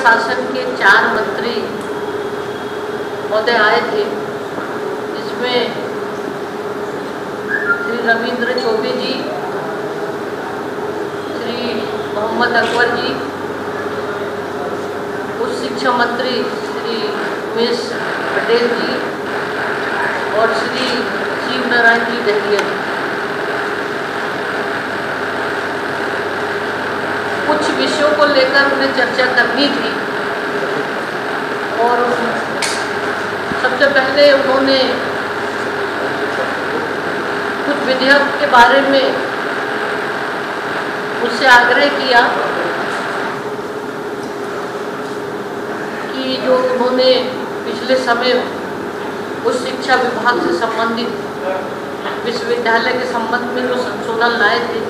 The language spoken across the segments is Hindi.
शासन के 4 मंत्री महोदय आए थे। इसमें श्री रविंद्र चौबे जी, श्री मोहम्मद अकबर जी, उच्च शिक्षा मंत्री श्री उमेश पटेल जी और श्री शिव नारायण जी दहिया जी। कुछ विषयों को लेकर उन्हें चर्चा करनी थी और सबसे पहले उन्होंने कुछ विधेयक के बारे में मुझसे आग्रह किया कि जो उन्होंने पिछले समय उच्च शिक्षा विभाग से संबंधित विश्वविद्यालय के संबंध में जो संशोधन लाए थे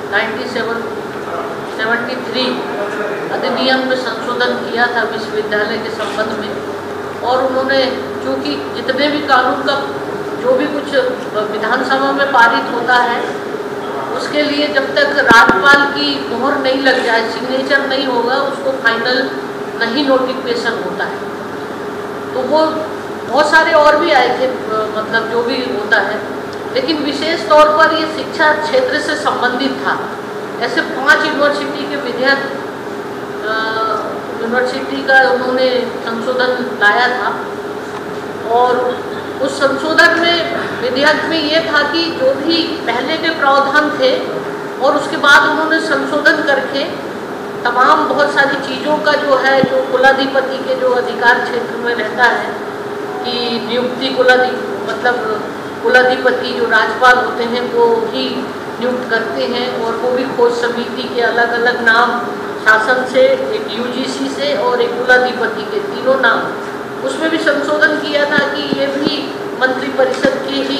1973 अधिनियम में संशोधन किया था विश्वविद्यालय के संबंध में। और उन्होंने चूँकि जितने भी कानून का जो भी कुछ विधानसभा में पारित होता है उसके लिए जब तक राज्यपाल की मोहर नहीं लग जाए, सिग्नेचर नहीं होगा, उसको फाइनल नहीं नोटिफिकेशन होता है। तो वो बहुत सारे और भी आए थे, मतलब जो भी होता है, लेकिन विशेष तौर पर ये शिक्षा क्षेत्र से संबंधित था। ऐसे 5 यूनिवर्सिटी के विधेयक यूनिवर्सिटी का उन्होंने संशोधन लाया था। और उस संशोधन में विधेयक में ये था कि जो भी पहले के प्रावधान थे और उसके बाद उन्होंने संशोधन करके तमाम बहुत सारी चीज़ों का जो है, जो कुलाधिपति के जो अधिकार क्षेत्र में रहता है कि नियुक्ति मतलब कुलाधिपति जो राज्यपाल होते हैं वो ही नियुक्त करते हैं। और वो भी खोज समिति के अलग अलग नाम, शासन से, एक यूजीसी से और एक कुलाधिपति के तीनों नाम, उसमें भी संशोधन किया था कि ये भी मंत्रिपरिषद की ही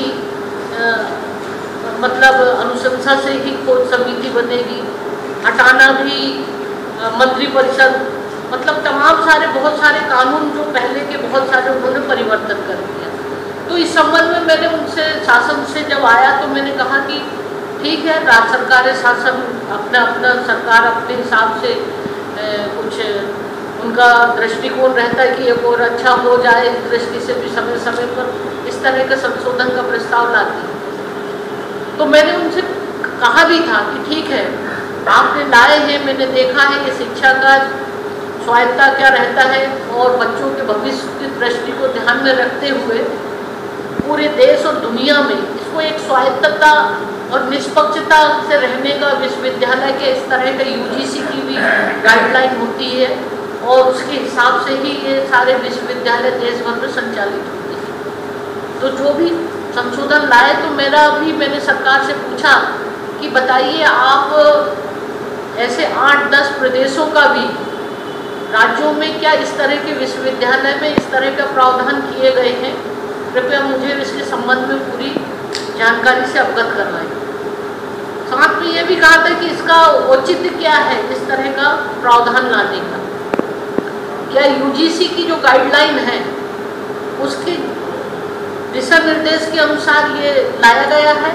मतलब अनुशंसा से ही खोज समिति बनेगी। हटाना भी मंत्रिपरिषद, मतलब तमाम सारे बहुत सारे कानून जो पहले के बहुत सारे उन्होंने परिवर्तन कर दिया। तो इस संबंध में मैंने उनसे शासन से जब आया तो मैंने कहा कि ठीक है, राज्य सरकार शासन अपना सरकार अपने हिसाब से कुछ उनका दृष्टिकोण रहता है कि एक और अच्छा हो जाए, इस दृष्टि से भी समय समय पर इस तरह के संशोधन का प्रस्ताव लाती है। तो मैंने उनसे कहा भी था कि ठीक है, आपने लाए हैं, मैंने देखा है कि शिक्षा का स्वायत्ता क्या रहता है और बच्चों के भविष्य की दृष्टि को ध्यान में रखते हुए पूरे देश और दुनिया में इसको एक स्वायत्तता और निष्पक्षता से रहने का विश्वविद्यालय के इस तरह का यूजीसी की भी गाइडलाइन होती है और उसके हिसाब से ही ये सारे विश्वविद्यालय देश भर में संचालित होते हैं। तो जो भी संशोधन लाए तो मैंने सरकार से पूछा कि बताइए आप ऐसे 8-10 प्रदेशों का भी राज्यों में क्या इस तरह के विश्वविद्यालय में इस तरह का प्रावधान किए गए हैं, कृपया मुझे इसके संबंध में पूरी जानकारी से अवगत करवाएं। साथ में ये भी कहा था कि इसका औचित्य क्या है इस तरह का प्रावधान लाने का, क्या यूजीसी की जो गाइडलाइन है उसके दिशा निर्देश के अनुसार ये लाया गया है।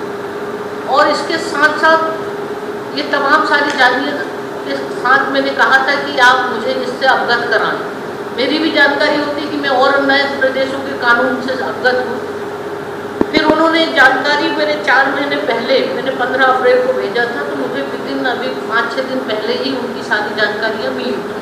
और इसके साथ साथ ये तमाम सारी जानकारी के साथ मैंने कहा था कि आप मुझे इससे अवगत कराएं। मेरी भी जानकारी होती कि मैं और नए प्रदेशों के कानून से अवगत हूँ। फिर उन्होंने जानकारी मेरे 4 महीने पहले, मैंने 15 अप्रैल को भेजा था, तो मुझे विदिन अभी 5-6 दिन पहले ही उनकी सारी जानकारियाँ मिली थी।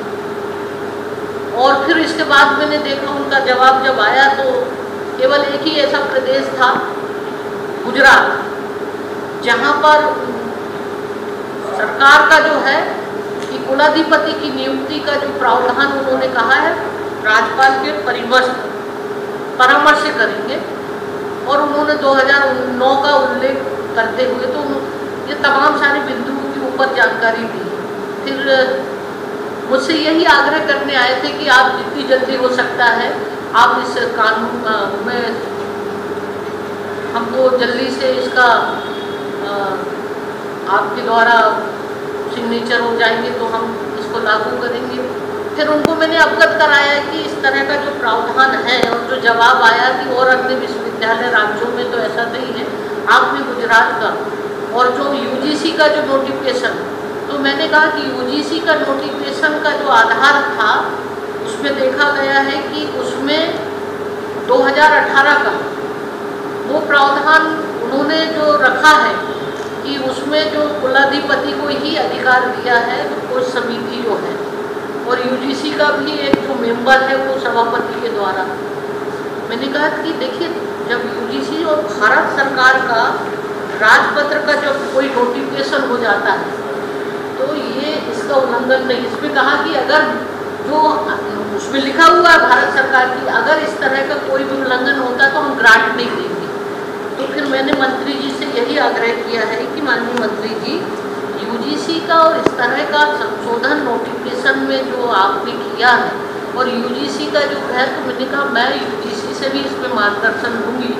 और फिर इसके बाद मैंने देखा उनका जवाब जब आया तो केवल एक ही ऐसा प्रदेश था, गुजरात, जहाँ पर सरकार का जो है कि कुलाधिपति की नियुक्ति का जो प्रावधान उन्होंने कहा है राज्यपाल के परामर्श से करेंगे। और उन्होंने 2009 का उल्लेख करते हुए तो ये तमाम सारे बिंदुओं के ऊपर जानकारी दी। फिर मुझसे यही आग्रह करने आए थे कि आप जितनी जल्दी हो सकता है आप इस कानून में हमको जल्दी से इसका आपके द्वारा सिग्नेचर हो जाएंगे तो हम इसको लागू करेंगे। फिर उनको मैंने अवगत कराया कि इस तरह का जो प्रावधान है और जो जवाब आया कि और अन्य विश्वविद्यालय राज्यों में तो ऐसा नहीं है, आपने गुजरात का और जो यूजीसी का जो नोटिफिकेशन तो मैंने कहा कि यूजीसी का नोटिफिकेशन का जो आधार था उसमें देखा गया है कि उसमें 2018 का वो प्रावधान उन्होंने जो रखा है कि उसमें जो कुलाधिपति को ही अधिकार दिया है कोई समिति जो है, और यूजीसी का भी एक जो मेंबर है वो सभापति के द्वारा। मैंने कहा कि देखिए, जब यूजीसी और भारत सरकार का राजपत्र का जब कोई नोटिफिकेशन हो जाता है तो ये इसका उल्लंघन नहीं। इसमें कहा कि अगर जो उसमें लिखा हुआ है भारत सरकार की, अगर इस तरह का कोई भी उल्लंघन होता है तो हम ग्रांट नहीं देंगे। तो फिर मैंने मंत्री जी से यही आग्रह किया है कि माननीय मंत्री जी, यूजीसी का और इस तरह का संशोधन नोटिफिकेशन में जो आपने किया है और यूजीसी का जो है, तो मैंने कहा मैं यूजीसी से भी इसमें मार्गदर्शन लूँगी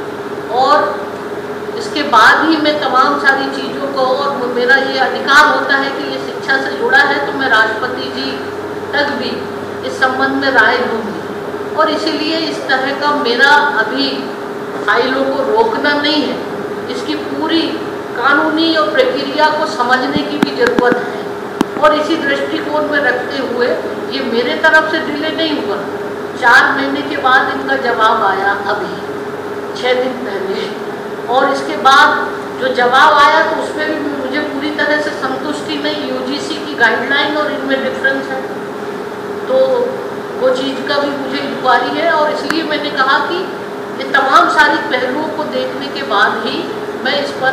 और इसके बाद ही मैं तमाम सारी चीज़ों को, और मेरा ये अधिकार होता है कि ये शिक्षा से जुड़ा है, तो मैं राष्ट्रपति जी तक भी इस संबंध में राय दूँगी। और इसीलिए इस तरह का मेरा अभी फाइलों को रोकना नहीं है, इसकी पूरी कानूनी और प्रक्रिया को समझने की भी ज़रूरत है। और इसी दृष्टिकोण में रखते हुए ये मेरे तरफ से डिले नहीं हुआ। 4 महीने के बाद इनका जवाब आया, अभी 6 दिन पहले, और इसके बाद जो जवाब आया तो उसमें भी मुझे पूरी तरह से संतुष्टि नहीं। यूजीसी की गाइडलाइन और इनमें डिफरेंस है, तो वो चीज़ का भी मुझे इंक्वायरी है। और इसलिए मैंने कहा कि ये तमाम सारी पहलुओं को देखने के बाद ही मैं इस पर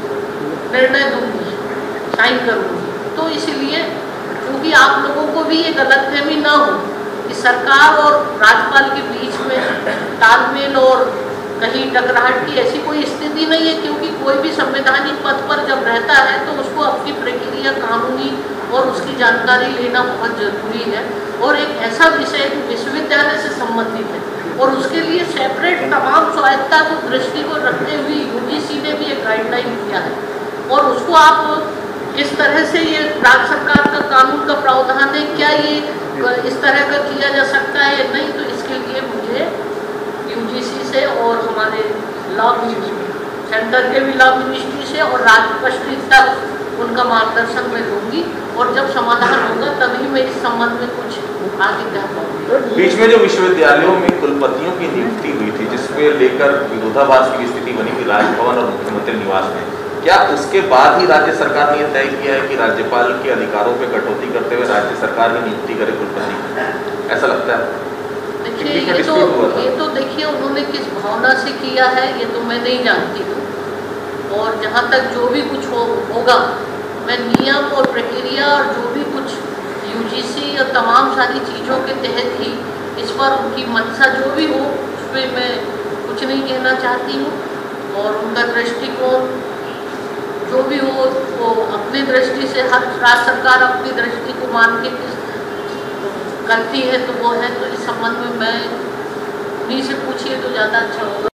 निर्णय दूंगी, साइन करूंगी। तो इसलिए क्योंकि आप लोगों को भी ये गलतफहमी ना हो कि सरकार और राज्यपाल के बीच में तालमेल और कहीं टकराहट की ऐसी कोई स्थिति नहीं है, क्योंकि कोई भी संवैधानिक पद पर जब रहता है तो उसको अपनी प्रक्रिया, कानूनी और उसकी जानकारी लेना बहुत जरूरी है। और एक ऐसा विषय जो विश्वविद्यालय से संबंधित है और उसके लिए सेपरेट तमाम स्वायत्ता को दृष्टि को रखते हुए यूजीसी ने भी एक गाइडलाइन किया है, और उसको आप इस तरह से, ये राज्य सरकार का कानून का प्रावधान है, क्या ये इस तरह का किया जा सकता है नहीं, तो इसके लिए मुझे यूजीसी से और हमारे लॉ सेंटर के भी लॉ मिनिस्ट्री से और राष्ट्रपति तक उनका मार्गदर्शन मैं लूँगी, और जब समाधान होगा तभी मैं इस संबंध में कुछ आगे कह पाऊँगी। बीच में जो विश्वविद्यालयों में कुलपतियों की नियुक्ति हुई थी, जिसको लेकर विरोधाभास की स्थिति बनी थी राजभवन और मुख्यमंत्री निवास में, क्या उसके बाद ही राज्य सरकार ने यह तय किया है कि राज्यपाल के अधिकारों पर कटौती करते हुए राज्य सरकार ही नियुक्ति करे कुलपति? ऐसा लगता है? देखिए, ये तो देखिए उन्होंने किस भावना से किया है ये तो मैं नहीं जानती हूँ, और जहाँ तक जो भी कुछ होगा मैं नियम और प्रक्रिया और जो भी कुछ यूजीसी और तमाम सारी चीज़ों के तहत ही इस पर उनकी मंशा जो भी हो उस पर मैं कुछ नहीं कहना चाहती हूँ। और उनका दृष्टिकोण जो भी हो वो अपनी दृष्टि से, हर राज्य सरकार अपनी दृष्टि को मान के करती है तो वो है। तो इस संबंध में मैं उन्हीं से पूछिए तो ज़्यादा अच्छा होगा।